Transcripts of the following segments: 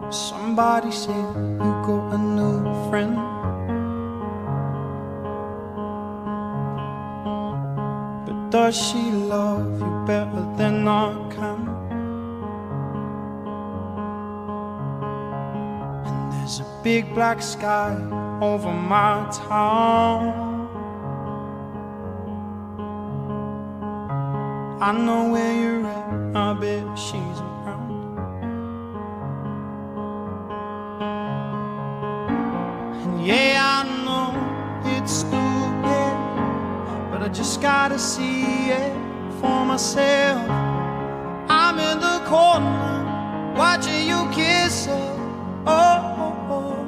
Somebody said you got a new friend, but does she love you better than I can? And there's a big black sky over my town. I know where you're at, I bet she's around. And yeah, I know it's stupid, but I just gotta see it for myself. I'm in the corner, watching you kiss her, oh, oh, oh.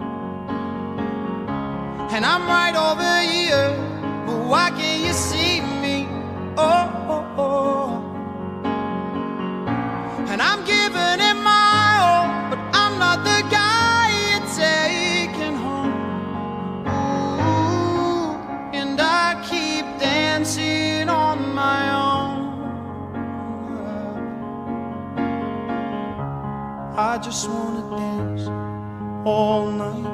And I'm right over here, but why can't you see me, oh, oh, oh. And I'm giving it my all, but I'm not the guy you're taking home. Ooh, and I keep dancing on my own. I just wanna dance all night,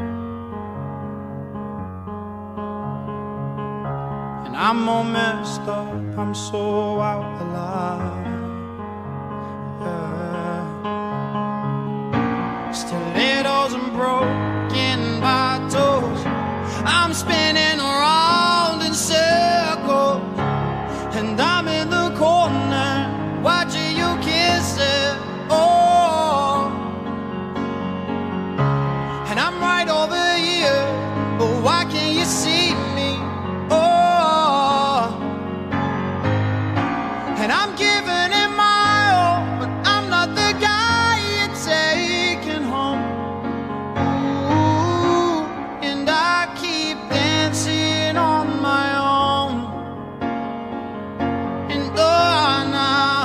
and I'm all messed up, I'm so out of line. Stilettos and broken bottles, I'm spinning around in circles, and I'm in the corner watching you kiss it, oh. And I'm right over here, but why can't you see me, oh. And I'm giving it my all, but I'm not the guy you're taking home. Ooh, and I keep dancing on my own. And oh, now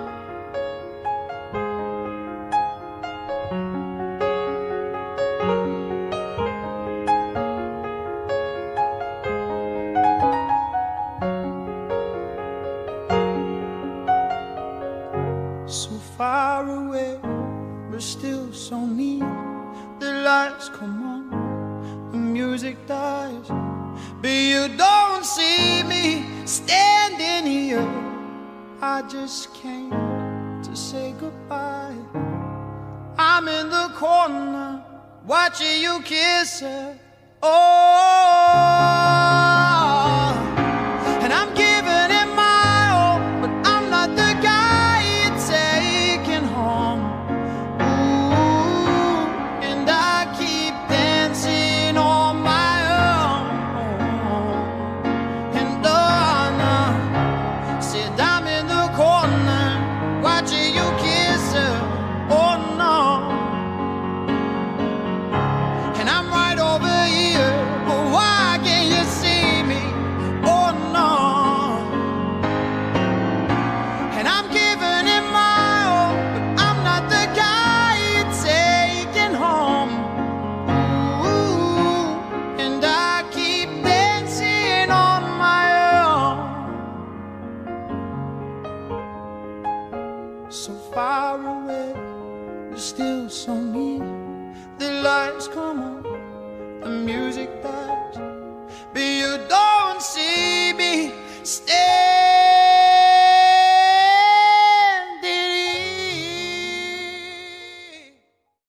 so far away, but still so near. The lights come on, the music dies, but you don't see me standing here. I just came to say goodbye. I'm in the corner watching you kiss her, oh. And I'm giving it my all, but I'm not the guy you're taking home. Ooh, and I keep dancing on my own. And oh, no, said I'm in the corner watching you kiss her, oh no. And I'm right over here, but why can't you see me, oh no. And I'm giving it my all, but I'm not the guy you're taking home. Ooh, and I keep dancing on my own. So far away, but still so near. The lights come on, the music